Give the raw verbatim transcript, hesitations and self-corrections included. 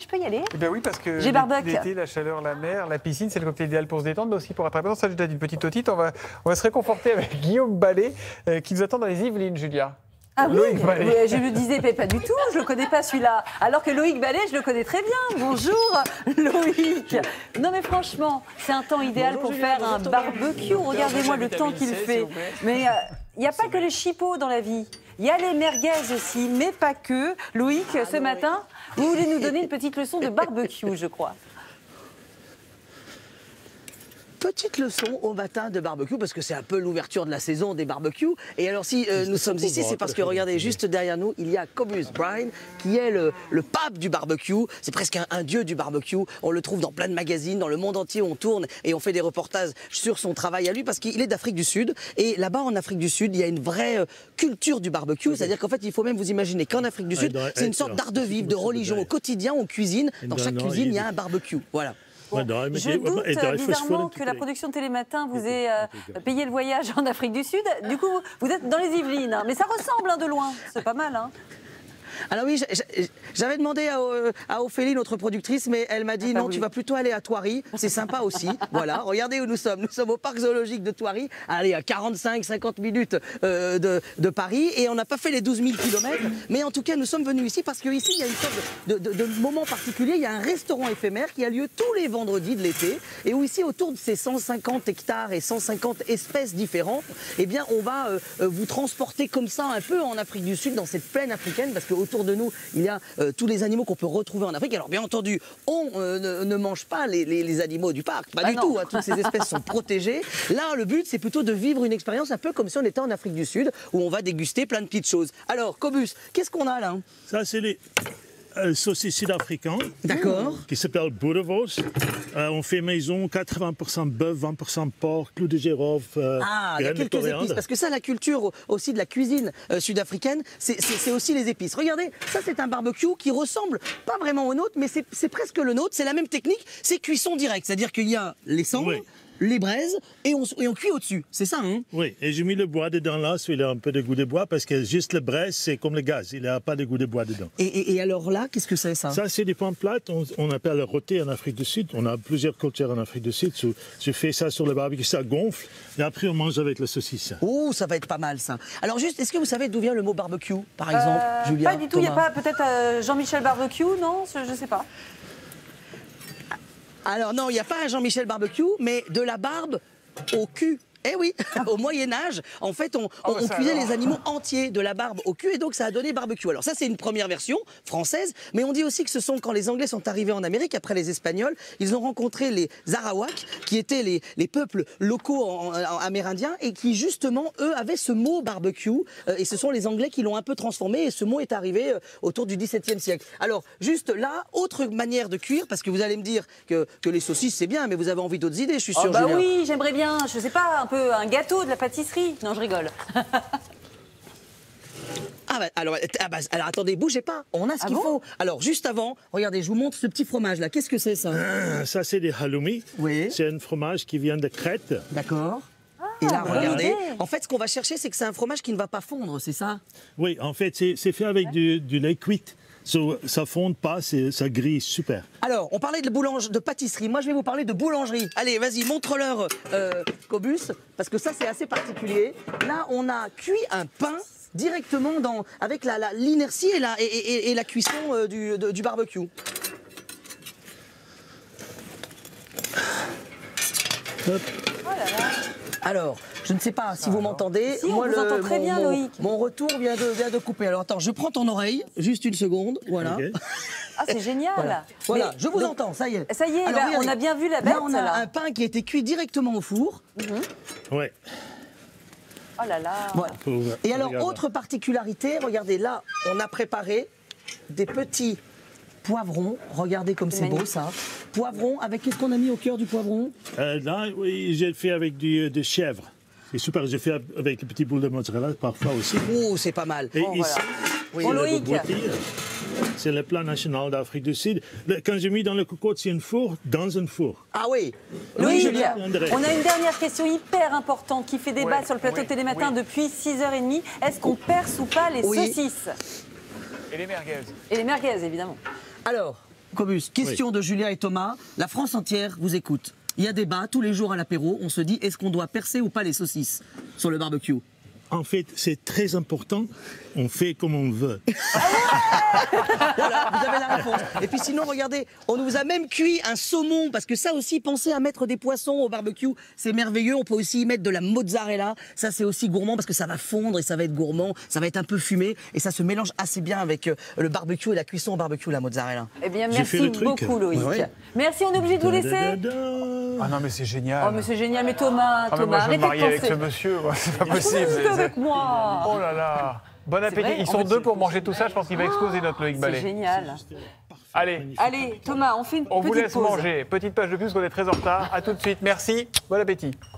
je peux y aller? Eh ben oui, parce que J'ai barbecue. l'été, la chaleur, la mer, la piscine, c'est le cocktail idéal pour se détendre, mais aussi pour attraper. Ça, j'ai déjà dit une petite otite. On va, on va se réconforter avec Guillaume Ballet, euh, qui nous attend dans les Yvelines, Julia. Ah oui, Loïc Ballet. mais je le disais, mais pas du tout, je le connais pas celui-là. Alors que Loïc Ballet, je le connais très bien. Bonjour Loïc. Non mais franchement, c'est un temps idéal Bonjour, pour Julien, faire un bonjour, barbecue. Regardez-moi le temps qu'il fait. Mais il euh, n'y a pas que les chipots dans la vie. Il y a les merguez aussi, mais pas que. Loïc, ce matin, vous voulez nous donner une petite leçon de barbecue, je crois. Petite leçon au matin de barbecue, parce que c'est un peu l'ouverture de la saison des barbecues. Et alors si euh, nous sommes ici, c'est parce que regardez, juste derrière nous, il y a Cobus Brine, qui est le, le pape du barbecue. C'est presque un, un dieu du barbecue. On le trouve dans plein de magazines, dans le monde entier, on tourne et on fait des reportages sur son travail à lui, parce qu'il est d'Afrique du Sud. Et là-bas, en Afrique du Sud, il y a une vraie euh, culture du barbecue. C'est-à-dire qu'en fait, il faut même vous imaginer qu'en Afrique du Sud, c'est une sorte d'art de vivre, de religion. Au quotidien, on cuisine. Dans chaque cuisine, il y a un barbecue. Voilà. Bon, je doute bizarrement que la production de Télématin vous ait euh, payé le voyage en Afrique du Sud. Du coup, vous êtes dans les Yvelines, hein. Mais ça ressemble hein, de loin. C'est pas mal, hein. Alors oui, j'avais demandé à, à Ophélie, notre productrice, mais elle m'a dit non, tu vas plutôt aller à Thoiry, c'est sympa aussi. Voilà, regardez où nous sommes. Nous sommes au parc zoologique de Thoiry, allez, à quarante-cinq à cinquante minutes euh, de, de Paris, et on n'a pas fait les douze mille kilomètres, mais en tout cas, nous sommes venus ici parce qu'ici, il y a une sorte de, de, de moment particulier. Il y a un restaurant éphémère qui a lieu tous les vendredis de l'été, et où ici, autour de ces cent cinquante hectares et cent cinquante espèces différentes, eh bien, on va euh, vous transporter comme ça un peu en Afrique du Sud, dans cette plaine africaine, parce que autour de nous, il y a euh, tous les animaux qu'on peut retrouver en Afrique. Alors bien entendu, on euh, ne, ne mange pas les, les, les animaux du parc, pas bah du non. tout. Hein, toutes ces espèces sont protégées. Là, le but, c'est plutôt de vivre une expérience un peu comme si on était en Afrique du Sud, où on va déguster plein de petites choses. Alors, Cobus, qu'est-ce qu'on a là? Ça, c'est les euh, saucisses sud-africaines. D'accord. Qui s'appellent boerewors. Euh, on fait maison, quatre-vingts pour cent bœuf, vingt pour cent porc, clous de girofle, euh, ah, il y a quelques épices. Parce que ça, la culture aussi de la cuisine euh, sud-africaine, c'est aussi les épices. Regardez, ça c'est un barbecue qui ressemble pas vraiment au nôtre, mais c'est presque le nôtre. C'est la même technique, c'est cuisson directe. C'est-à-dire qu'il y a les cendres, oui. les braises, et on, et on cuit au-dessus. C'est ça, hein? Oui, et j'ai mis le bois dedans là, il a un peu de goût de bois, parce que juste le braise, c'est comme le gaz, il n'a pas de goût de bois dedans. Et, et, et alors là, qu'est-ce que c'est ça? Ça, c'est des pommes plates, on, on appelle le rôti en Afrique du Sud. On a plusieurs cultures en Afrique du Sud. Je fais ça sur le barbecue, ça gonfle, et après on mange avec la saucisse. Oh, ça va être pas mal ça. Alors juste, est-ce que vous savez d'où vient le mot barbecue, par exemple, euh, Julia? Pas du tout, il n'y a pas peut-être euh, Jean-Michel Barbecue, non? Je ne sais pas. Alors non, il n'y a pas un Jean-Michel Barbecue, mais de la barbe au cul. Eh oui, au Moyen-Âge, en fait, on, on, oh, on cuisait alors. les animaux entiers, de la barbe au cul, et donc ça a donné barbecue. Alors ça, c'est une première version française, mais on dit aussi que ce sont quand les Anglais sont arrivés en Amérique, après les Espagnols, ils ont rencontré les Arawaks, qui étaient les, les peuples locaux en, en, amérindiens, et qui justement, eux, avaient ce mot barbecue, euh, et ce sont les Anglais qui l'ont un peu transformé, et ce mot est arrivé euh, autour du dix-septième siècle. Alors, juste là, autre manière de cuire, parce que vous allez me dire que, que les saucisses, c'est bien, mais vous avez envie d'autres idées, je suis sûr, oh bah Julien. oui, j'aimerais bien, je sais pas, un peu un gâteau, de la pâtisserie. Non, je rigole. Ah bah, alors, ah bah, alors attendez, bougez pas, on a ce ah qu'il bon faut. Alors juste avant, regardez, je vous montre ce petit fromage là. Qu'est-ce que c'est ça? ah, Ça c'est des halloumi. Oui. C'est un fromage qui vient de Crète. D'accord. Ah, et là, regardez, ouais. En fait ce qu'on va chercher, c'est que c'est un fromage qui ne va pas fondre, c'est ça? Oui, en fait c'est fait avec ouais. du, du lait cuit. So, ça ne fonde pas, ça grille super. Alors, on parlait de boulangerie, de pâtisserie. Moi, je vais vous parler de boulangerie. Allez, vas-y, montre-leur, euh, Cobus, parce que ça, c'est assez particulier. Là, on a cuit un pain directement dans, avec l'inertie et la, et, et, et la cuisson euh, du, de, du barbecue. Hop. Oh là là. Alors, je ne sais pas si vous m'entendez. Si, Moi, on vous le, entend très mon, bien, mon, Loïc. Mon retour vient de, vient de couper. Alors, attends, je prends ton oreille, juste une seconde, voilà. Okay. Ah, c'est génial. Voilà, voilà je vous donc, entends, ça y est. Ça y est, Alors, bah, regardez, on a bien vu la bête, là, on a là. un pain qui a été cuit directement au four. Mm-hmm. Ouais. Oh là là. Voilà. Et alors, autre particularité, regardez, là, on a préparé des petits poivrons. Regardez comme c'est beau, ça. Poivrons, avec qu'est-ce qu'on a mis au cœur du poivron? euh, Là, oui, j'ai fait avec du, de chèvre. C'est super, j'ai fait avec des petites boules de mozzarella parfois aussi. Oh, c'est pas mal. Et oh, ici, voilà. oui, c'est le plat national d'Afrique du Sud. Quand j'ai mis dans le cocotte, c'est un four dans un four. Ah oui. Loïc, on a une dernière question hyper importante qui fait débat ouais, sur le plateau ouais, de Télématin oui. depuis six heures trente. Est-ce qu'on perce ou pas les oui. saucisses? Et les merguez. Et les merguez, évidemment. Alors, Cobus, question oui. de Julien et Thomas. La France entière vous écoute. Il y a débat tous les jours à l'apéro. On se dit, est-ce qu'on doit percer ou pas les saucisses sur le barbecue? En fait, c'est très important. On fait comme on veut. Voilà, vous avez la réponse. Et puis sinon, regardez, on nous a même cuit un saumon, parce que ça aussi, pensez à mettre des poissons au barbecue, c'est merveilleux. On peut aussi y mettre de la mozzarella. Ça, c'est aussi gourmand, parce que ça va fondre et ça va être gourmand. Ça va être un peu fumé, et ça se mélange assez bien avec euh, le barbecue et la cuisson au barbecue, la mozzarella. Eh bien, merci beaucoup, Loïc. Oui. Merci, on est obligé de vous laisser. Ah non, mais c'est génial. Oh, mais c'est génial. Mais Thomas, ah, Thomas, mais moi, je arrêtez me marier de avec penser. ce monsieur, c'est pas possible. Avec moi. Oh là là. Bon appétit. Vrai, Ils sont fait, deux pour manger tout ça. Je pense qu'il va exploser notre Loïc Ballet. C'est génial. Allez. Allez, Thomas, on fait une on petite vous laisse pause. manger. Petite page de plus, qu'on est très en retard. À tout de suite. Merci. Bon appétit.